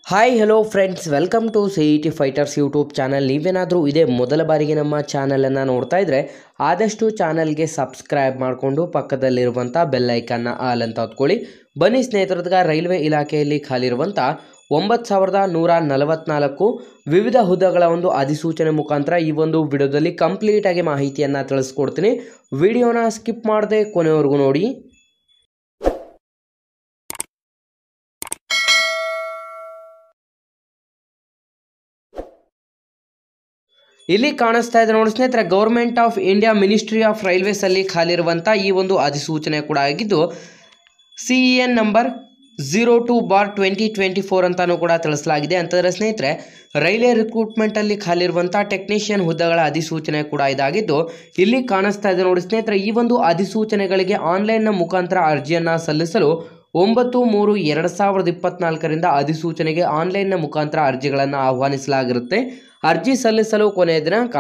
Hi hello friends, welcome to CET fighters YouTube channel. ನೀವೇನಾದರೂ ಇದೇ ಮೊದಲ ಬಾರಿಗೆ ನಮ್ಮ ಚಾನಲನ್ನು ನೋಡ್ತಾ ಇದ್ದರೆ ಆದಷ್ಟು ಚಾನಲ್ಗೆ ಸಬ್ಸ್ಕ್ರೈಬ್ ಮಾಡಿಕೊಂಡು ಪಕ್ಕದಲ್ಲಿರುವಂಥ ಬೆಲ್ ಐಕನ್ನ ಆಲ್ ಅಂತ ಹೊತ್ಕೊಳ್ಳಿ. ಬನ್ನಿ ಸ್ನೇಹಿತರದಾಗ ರೈಲ್ವೆ ಇಲಾಖೆಯಲ್ಲಿ ಖಾಲಿರುವಂಥ 9144 ವಿವಿಧ ಹುದ್ದೆಗಳ ಒಂದು ಅಧಿಸೂಚನೆ ಮುಖಾಂತರ ಈ ಒಂದು ವಿಡಿಯೋದಲ್ಲಿ ಕಂಪ್ಲೀಟಾಗಿ ಮಾಹಿತಿಯನ್ನು ತಿಳಿಸ್ಕೊಡ್ತೀನಿ. ವಿಡಿಯೋನ ಸ್ಕಿಪ್ ಮಾಡದೆ ಕೊನೆವರೆಗೂ ನೋಡಿ. ಇಲ್ಲಿ ಕಾಣಿಸ್ತಾ ಇದೆ ನೋಡಿ ಸ್ನೇಹಿತರೆ, government of India ministry of railways ಅಲ್ಲಿ ಖಾಲಿರುವಂಥ ಈ ಒಂದು ಅಧಿಸೂಚನೆ ಕೂಡ ಆಗಿದ್ದು CEN ನಂಬರ್ 02/2024 ಅಂತಾನೂ ಕೂಡ ತಿಳಿಸಲಾಗಿದೆ. ಅಂತಂದರೆ ಸ್ನೇಹಿತರೆ, ರೈಲ್ವೆ ರಿಕ್ರೂಟ್ಮೆಂಟ್ ಅಲ್ಲಿ ಖಾಲಿರುವಂಥ ಟೆಕ್ನಿಷಿಯನ್ ಹುದ್ದೆಗಳ ಅಧಿಸೂಚನೆ ಕೂಡ ಇದಾಗಿದ್ದು ಇಲ್ಲಿ ಕಾಣಿಸ್ತಾ ಇದೆ ನೋಡಿ ಸ್ನೇಹಿತರೆ. ಈ ಒಂದು ಅಧಿಸೂಚನೆಗಳಿಗೆ ಆನ್ಲೈನ್ನ ಮುಖಾಂತರ ಅರ್ಜಿಯನ್ನು ಸಲ್ಲಿಸಲು 9/3/2024 ಅಧಿಸೂಚನೆಗೆ ಆನ್ಲೈನ್ನ ಮುಖಾಂತರ ಅರ್ಜಿಗಳನ್ನು ಆಹ್ವಾನಿಸಲಾಗಿರುತ್ತೆ. ಅರ್ಜಿ ಸಲ್ಲಿಸಲು ಕೊನೆಯ ದಿನಾಂಕ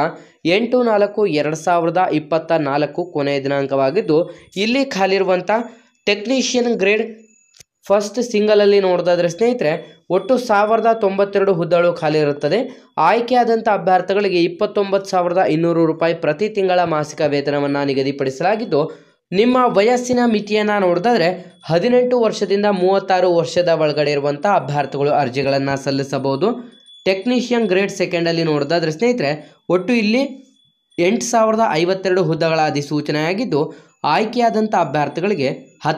8/4/2024 ಕೊನೆಯ ದಿನಾಂಕವಾಗಿದ್ದು ಇಲ್ಲಿ ಖಾಲಿರುವಂಥ ಟೆಕ್ನಿಷಿಯನ್ ಗ್ರೇಡ್ ಫಸ್ಟ್ ಸಿಂಗಲಲ್ಲಿ ನೋಡೋದಾದ್ರೆ ಸ್ನೇಹಿತರೆ, ಒಟ್ಟು 1092 ಹುದ್ದೆಗಳು ಖಾಲಿ ಇರುತ್ತದೆ. ಆಯ್ಕೆಯಾದಂಥ ಅಭ್ಯರ್ಥಿಗಳಿಗೆ 29,200 ರೂಪಾಯಿ ಪ್ರತಿ ತಿಂಗಳ ಮಾಸಿಕ ವೇತನವನ್ನು ನಿಗದಿಪಡಿಸಲಾಗಿದ್ದು, ನಿಮ್ಮ ವಯಸ್ಸಿನ ಮಿತಿಯನ್ನು ನೋಡಿದ್ರೆ 18 ವರ್ಷದಿಂದ 36 ವರ್ಷದ ಒಳಗಡೆ ಇರುವಂಥ ಅಭ್ಯರ್ಥಿಗಳು ಅರ್ಜಿಗಳನ್ನು ಸಲ್ಲಿಸಬಹುದು. ಟೆಕ್ನಿಷಿಯನ್ ಗ್ರೇಡ್ ಸೆಕೆಂಡಲ್ಲಿ ನೋಡೋದಾದ್ರೆ ಸ್ನೇಹಿತರೆ, ಒಟ್ಟು ಇಲ್ಲಿ 8,052 ಹುದ್ದೆಗಳ ಅಧಿಸೂಚನೆ ಆಗಿದ್ದು ಆಯ್ಕೆಯಾದಂಥ ಅಭ್ಯರ್ಥಿಗಳಿಗೆ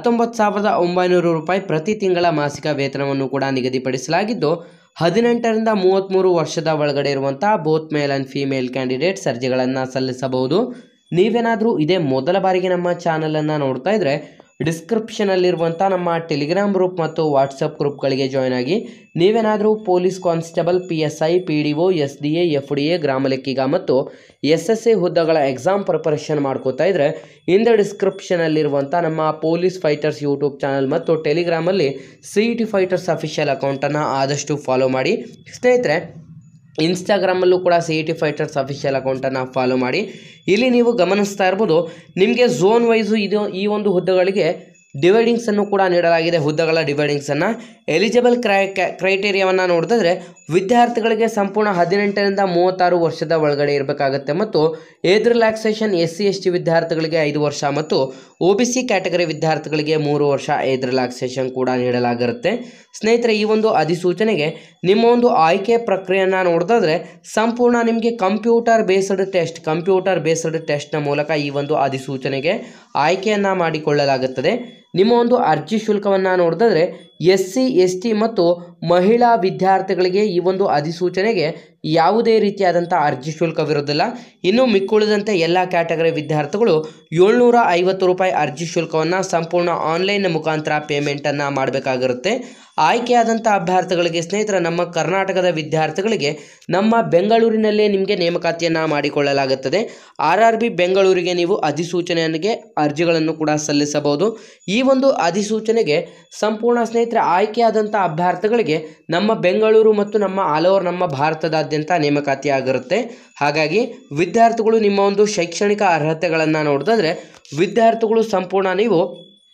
19,900 ರೂಪಾಯಿ ಪ್ರತಿ ತಿಂಗಳ ಮಾಸಿಕ ವೇತನವನ್ನು ಕೂಡ ನಿಗದಿಪಡಿಸಲಾಗಿದ್ದು 18ರಿಂದ 33 ವರ್ಷದ ಒಳಗಡೆ ಇರುವಂಥ both male and female candidates ಅರ್ಜಿಗಳನ್ನು ಸಲ್ಲಿಸಬಹುದು. ನೀವೇನಾದರೂ ಇದೇ ಮೊದಲ ಬಾರಿಗೆ ನಮ್ಮ ಚಾನಲನ್ನು ನೋಡ್ತಾ ಇದ್ದರೆ ಡಿಸ್ಕ್ರಿಪ್ಷನಲ್ಲಿರುವಂಥ ನಮ್ಮ ಟೆಲಿಗ್ರಾಮ್ ಗ್ರೂಪ್ ಮತ್ತು ವಾಟ್ಸಪ್ ಗ್ರೂಪ್ಗಳಿಗೆ ಜಾಯ್ನ್ ಆಗಿ. ನೀವೇನಾದರೂ police constable, PSI, PDO, SDA, FDA, ಗ್ರಾಮ ಲೆಕ್ಕಿಗ ಮತ್ತು SSA ಹುದ್ದೆಗಳ ಎಕ್ಸಾಮ್ ಪ್ರಿಪರೇಷನ್ ಮಾಡ್ಕೋತಾ ಇದ್ದರೆ ಇಂದ ಡಿಸ್ಕ್ರಿಪ್ಷನಲ್ಲಿರುವಂಥ ನಮ್ಮ ಪೊಲೀಸ್ ಫೈಟರ್ಸ್ ಯೂಟ್ಯೂಬ್ ಚಾನಲ್ ಮತ್ತು ಟೆಲಿಗ್ರಾಮಲ್ಲಿ CET ಫೈಟರ್ಸ್ ಅಫಿಷಿಯಲ್ ಅಕೌಂಟನ್ನು ಆದಷ್ಟು ಫಾಲೋ ಮಾಡಿ. ಸ್ನೇಹಿತರೆ, ಇನ್ಸ್ಟಾಗ್ರಾಮಲ್ಲೂ ಕೂಡ CET ಫೈಟರ್ಸ್ ಅಫಿಷಿಯಲ್ ಅಕೌಂಟನ್ನು ಫಾಲೋ ಮಾಡಿ. ಇಲ್ಲಿ ನೀವು ಗಮನಿಸ್ತಾ ಇರ್ಬೋದು, ನಿಮಗೆ ಝೋನ್ ವೈಸು ಈ ಒಂದು ಹುದ್ದೆಗಳಿಗೆ ಡಿವೈಡಿಂಗ್ಸನ್ನು ಕೂಡ ನೀಡಲಾಗಿದೆ. ಹುದ್ದೆಗಳ ಡಿವೈಡಿಂಗ್ಸನ್ನು ಎಲಿಜಿಬಲ್ ಕ್ರೈಟೇರಿಯಾವನ್ನು ನೋಡಿದ್ರೆ ವಿದ್ಯಾರ್ಥಿಗಳಿಗೆ ಸಂಪೂರ್ಣ 18ರಿಂದ 36 ವರ್ಷದ ಒಳಗಡೆ ಇರಬೇಕಾಗುತ್ತೆ ಮತ್ತು ಏಜ್ ರಿಲ್ಯಾಕ್ಸೇಷನ್ SC/ST ವಿದ್ಯಾರ್ಥಿಗಳಿಗೆ 5 ವರ್ಷ ಮತ್ತು OBC ಕ್ಯಾಟಗರಿ ವಿದ್ಯಾರ್ಥಿಗಳಿಗೆ 3 ವರ್ಷ ಏಜ್ ರಿಲ್ಯಾಕ್ಸೇಷನ್ ಕೂಡ ನೀಡಲಾಗಿರುತ್ತೆ. ಸ್ನೇಹಿತರೆ, ಈ ಒಂದು ಅಧಿಸೂಚನೆಗೆ ನಿಮ್ಮ ಒಂದು ಆಯ್ಕೆ ಪ್ರಕ್ರಿಯೆಯನ್ನು ನೋಡಿದ್ರೆ ಸಂಪೂರ್ಣ ನಿಮಗೆ ಕಂಪ್ಯೂಟರ್ ಬೇಸ್ಡ್ ಟೆಸ್ಟ್ನ ಮೂಲಕ ಈ ಒಂದು ಅಧಿಸೂಚನೆಗೆ ಆಯ್ಕೆಯನ್ನು ಮಾಡಿಕೊಳ್ಳಲಾಗುತ್ತದೆ. ನಿಮ್ಮ ಒಂದು ಅರ್ಜಿ ಶುಲ್ಕವನ್ನು ನೋಡಿದ್ರೆ SC/ST ಮತ್ತು ಮಹಿಳಾ ವಿದ್ಯಾರ್ಥಿಗಳಿಗೆ ಈ ಒಂದು ಅಧಿಸೂಚನೆಗೆ ಯಾವುದೇ ರೀತಿಯಾದಂಥ ಅರ್ಜಿ ಶುಲ್ಕವಿರುವುದಿಲ್ಲ. ಇನ್ನು ಮಿಕ್ಕುಳಿದಂತೆ ಎಲ್ಲ ಕ್ಯಾಟಗರಿ ವಿದ್ಯಾರ್ಥಿಗಳು 750 ರೂಪಾಯಿ ಅರ್ಜಿ ಶುಲ್ಕವನ್ನು ಸಂಪೂರ್ಣ ಆನ್ಲೈನ್ ಮುಖಾಂತರ ಪೇಮೆಂಟನ್ನು ಮಾಡಬೇಕಾಗಿರುತ್ತೆ. ಆಯ್ಕೆಯಾದಂಥ ಅಭ್ಯರ್ಥಿಗಳಿಗೆ ಸ್ನೇಹಿತರೆ, ನಮ್ಮ ಕರ್ನಾಟಕದ ವಿದ್ಯಾರ್ಥಿಗಳಿಗೆ ನಮ್ಮ ಬೆಂಗಳೂರಿನಲ್ಲೇ ನಿಮಗೆ ನೇಮಕಾತಿಯನ್ನು ಮಾಡಿಕೊಳ್ಳಲಾಗುತ್ತದೆ. RRB ಬೆಂಗಳೂರಿಗೆ ನೀವು ಅಧಿಸೂಚನೆಗೆ ಅರ್ಜಿಗಳನ್ನು ಕೂಡ ಸಲ್ಲಿಸಬಹುದು. ಈ ಒಂದು ಅಧಿಸೂಚನೆಗೆ ಸಂಪೂರ್ಣ ಸ್ನೇಹಿತರೆ ಆಯ್ಕೆಯಾದಂಥ ಅಭ್ಯರ್ಥಿಗಳಿಗೆ ನಮ್ಮ ಬೆಂಗಳೂರು ಮತ್ತು ನಮ್ಮ ಆಲ್ ಓವರ್ ನಮ್ಮ ಭಾರತದಾದ್ಯಂತ ನೇಮಕಾತಿ ಆಗಿರುತ್ತೆ. ಹಾಗಾಗಿ ವಿದ್ಯಾರ್ಥಿಗಳು ನಿಮ್ಮ ಒಂದು ಶೈಕ್ಷಣಿಕ ಅರ್ಹತೆಗಳನ್ನು ನೋಡಿದ್ರೆ ವಿದ್ಯಾರ್ಥಿಗಳು ಸಂಪೂರ್ಣ ನೀವು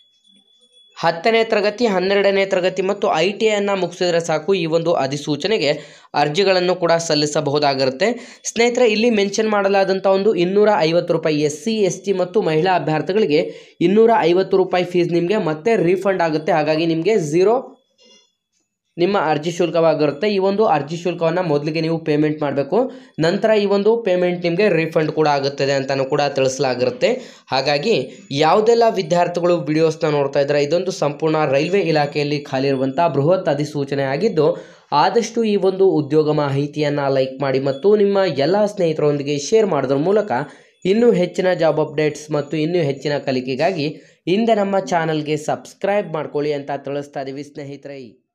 10ನೇ ತರಗತಿ, 12ನೇ ತರಗತಿ ಮತ್ತು ITIಯನ್ನು ಮುಗಿಸಿದ್ರೆ ಸಾಕು, ಈ ಒಂದು ಅಧಿಸೂಚನೆಗೆ ಅರ್ಜಿಗಳನ್ನು ಕೂಡ ಸಲ್ಲಿಸಬಹುದಾಗಿರುತ್ತೆ. ಸ್ನೇಹಿತರೆ, ಇಲ್ಲಿ ಮೆನ್ಷನ್ ಮಾಡಲಾದಂಥ ಒಂದು 250 ರೂಪಾಯಿ SC/ST ಮತ್ತು ಮಹಿಳಾ ಅಭ್ಯರ್ಥಿಗಳಿಗೆ 250 ರೂಪಾಯಿ ಫೀಸ್ ನಿಮಗೆ ಮತ್ತೆ ರೀಫಂಡ್ ಆಗುತ್ತೆ. ಹಾಗಾಗಿ ನಿಮಗೆ 0 ನಿಮ್ಮ ಅರ್ಜಿ ಶುಲ್ಕವಾಗಿರುತ್ತೆ. ಈ ಒಂದು ಅರ್ಜಿ ಶುಲ್ಕವನ್ನು ಮೊದಲಿಗೆ ನೀವು ಪೇಮೆಂಟ್ ಮಾಡಬೇಕು, ನಂತರ ಈ ಒಂದು ಪೇಮೆಂಟ್ ನಿಮಗೆ ರೀಫಂಡ್ ಕೂಡ ಆಗುತ್ತದೆ ಅಂತಲೂ ಕೂಡ ತಿಳಿಸಲಾಗಿರುತ್ತೆ. ಹಾಗಾಗಿ ಯಾವುದೆಲ್ಲ ವಿದ್ಯಾರ್ಥಿಗಳು ವಿಡಿಯೋಸ್ನ ನೋಡ್ತಾ ಇದ್ದಾರೆ, ಇದೊಂದು ಸಂಪೂರ್ಣ ರೈಲ್ವೆ ಇಲಾಖೆಯಲ್ಲಿ ಖಾಲಿರುವಂಥ ಬೃಹತ್ ಅಧಿಸೂಚನೆ ಆಗಿದ್ದು ಆದಷ್ಟು ಈ ಒಂದು ಉದ್ಯೋಗ ಮಾಹಿತಿಯನ್ನು ಲೈಕ್ ಮಾಡಿ ಮತ್ತು ನಿಮ್ಮ ಎಲ್ಲ ಸ್ನೇಹಿತರೊಂದಿಗೆ ಶೇರ್ ಮಾಡೋದ್ರ ಮೂಲಕ ಇನ್ನೂ ಹೆಚ್ಚಿನ ಜಾಬ್ ಅಪ್ಡೇಟ್ಸ್ ಮತ್ತು ಇನ್ನೂ ಹೆಚ್ಚಿನ ಕಲಿಕೆಗಾಗಿ ಹಿಂದೆ ನಮ್ಮ ಚಾನಲ್ಗೆ ಸಬ್ಸ್ಕ್ರೈಬ್ ಮಾಡ್ಕೊಳ್ಳಿ ಅಂತ ತಿಳಿಸ್ತಾ ಇದ್ದೀವಿ ಸ್ನೇಹಿತರೆ.